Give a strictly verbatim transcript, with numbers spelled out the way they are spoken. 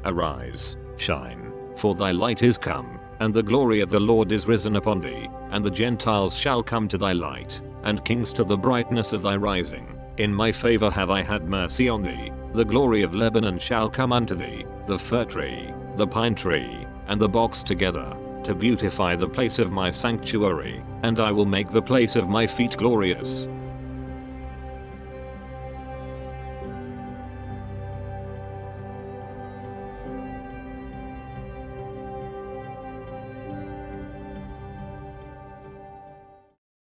Arise, shine, for thy light is come, and the glory of the Lord is risen upon thee, and the Gentiles shall come to thy light, and kings to the brightness of thy rising. In my favor have I had mercy on thee, the glory of Lebanon shall come unto thee, the fir tree, the pine tree, and the box together, to beautify the place of my sanctuary, and I will make the place of my feet glorious.